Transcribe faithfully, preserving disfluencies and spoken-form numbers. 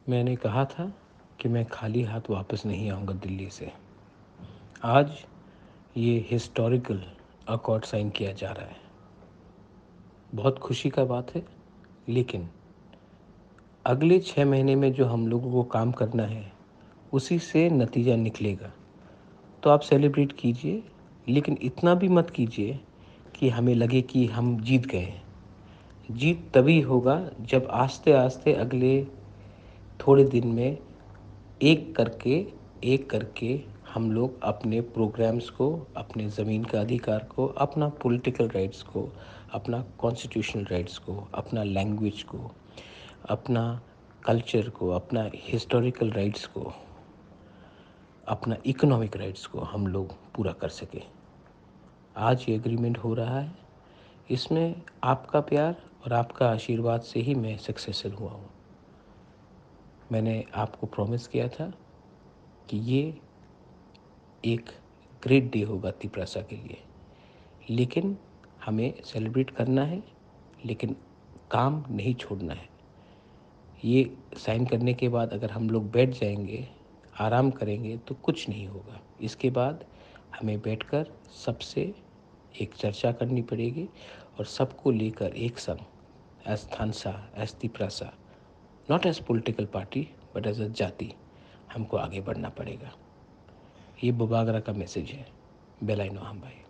मैंने कहा था कि मैं खाली हाथ वापस नहीं आऊँगा दिल्ली से। आज ये हिस्टोरिकल अकॉर्ड साइन किया जा रहा है। बहुत खुशी का बात है, लेकिन अगले छः महीने में जो हम लोगों को काम करना है, उसी से नतीजा निकलेगा। तो आप सेलिब्रेट कीजिए, लेकिन इतना भी मत कीजिए कि हमें लगे कि हम जीत गए हैं। जीत तभी होगा जब आस्ते-आस्ते अगले थोड़े दिन में एक करके एक करके हम लोग अपने प्रोग्राम्स को, अपने ज़मीन का अधिकार को, अपना पॉलिटिकल राइट्स को, अपना कॉन्स्टिट्यूशनल राइट्स को, अपना लैंग्वेज को, अपना कल्चर को, अपना हिस्टोरिकल राइट्स को, अपना इकोनॉमिक राइट्स को हम लोग पूरा कर सकें। आज ये एग्रीमेंट हो रहा है, इसमें आपका प्यार और आपका आशीर्वाद से ही मैं सक्सेसफुल हुआ हूँ। मैंने आपको प्रॉमिस किया था कि ये एक ग्रेट डे होगा तिप्रासा के लिए, लेकिन हमें सेलिब्रेट करना है, लेकिन काम नहीं छोड़ना है। ये साइन करने के बाद अगर हम लोग बैठ जाएंगे, आराम करेंगे, तो कुछ नहीं होगा। इसके बाद हमें बैठकर सबसे एक चर्चा करनी पड़ेगी और सबको लेकर एक संग एज थानसा, एज तिप्रासा, not as political party but as a जाति, हमको आगे बढ़ना पड़ेगा। ये बुबागरा का मैसेज है। बेलाई नोहम भाई।